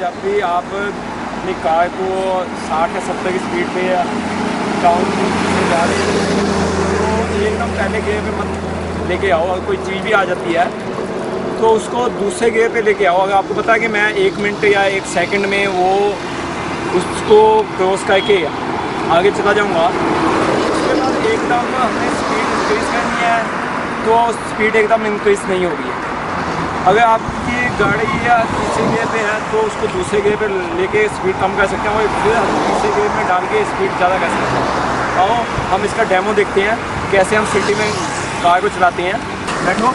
जब भी आप अपनी कार को 60 या 70 की स्पीड पे टाउन से जा रहे हैं तो एकदम पहले गियर पे मत लेके आओ। अगर कोई चीज़ भी आ जाती है तो उसको दूसरे गियर पे लेके आओ। अगर आपको पता है कि मैं 1 मिनट या 1 सेकंड में वो उसको क्रॉस करके आगे चला जाऊंगा, उसके बाद एकदम हमें स्पीड इंक्रीज़ करनी है तो स्पीड एकदम इंक्रीज़ नहीं होगी। अगर आपकी गाड़ी या तीसरे गियर पे है तो उसको दूसरे गियर पे लेके स्पीड कम कर सकते हैं और फिर हम तीसरे गियर में डाल के स्पीड ज़्यादा कर सकते हैं। आओ हम इसका डेमो देखते हैं कैसे हम सिटी में कार को चलाते हैं। बैठो।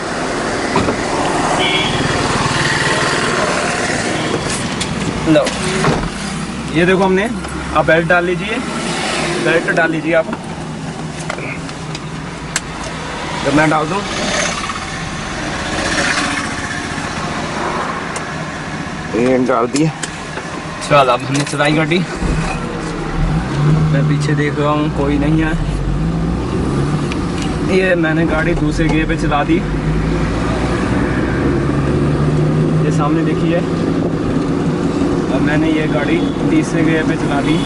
लो, ये देखो हमने, आप बेल्ट डाल लीजिए, बेल्ट डाल लीजिए आप। जब मैं डाल दूँ ये डाल दिया। चल अब हमने चलाई गाड़ी। मैं पीछे देख रहा हूँ कोई नहीं है। ये मैंने गाड़ी दूसरे गियर पे चला दी। ये सामने देखिए, अब मैंने ये गाड़ी तीसरे गियर पे चला दी।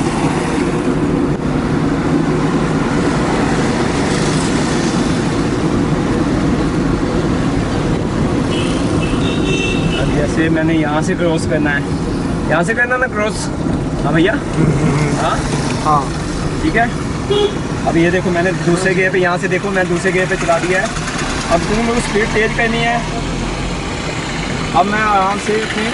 अब जैसे मैंने यहाँ से क्रॉस करना है, यहाँ से करना ना क्रॉस। हाँ भैया, हाँ हाँ ठीक है। अब ये देखो मैंने दूसरे गियर पे, यहाँ से देखो मैं दूसरे गियर पे चला दिया है। अब तुम्हें मेरे को स्पीड तेज करनी है। अब मैं आराम से अपनी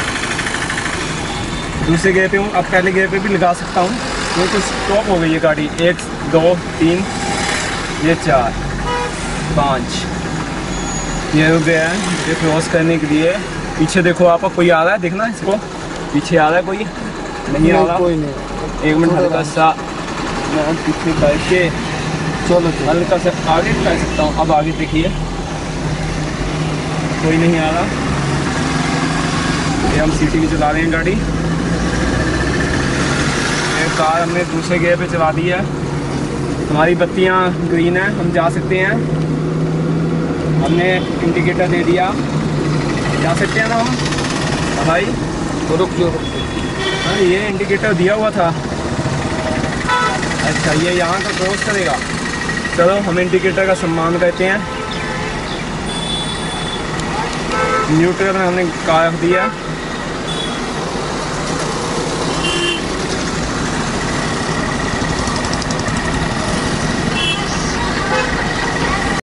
दूसरे गियर पे हूँ। अब पहले गियर पे भी लगा सकता हूँ क्योंकि स्टॉप हो गई है गाड़ी। 1 2 3 ये 4 5 ये हो गया है ये क्रॉस करने के लिए। पीछे देखो आपका कोई आ रहा है, देखना इसको, पीछे आ रहा है कोई नहीं आ रहा। कोई नहीं। 1 मिनट हल्का सा मैं पीछे करके चलो हल्का सा आगे कर सकता हूँ। अब आगे देखिए कोई नहीं आ रहा। ये हम सिटी में चला रहे हैं गाड़ी। ये कार हमने दूसरे गियर पे चला दी है। हमारी बत्तियाँ ग्रीन है, हम जा सकते हैं। हमने इंडिकेटर दे दिया, जा सकते हैं ना हम। हाँ भाई तो रुक जो हाँ, ये इंडिकेटर दिया हुआ था। अच्छा ये यहाँ का क्रॉस करेगा। चलो हम इंडिकेटर का सम्मान करते हैं। न्यूट्रल में हमने कार रख दिया।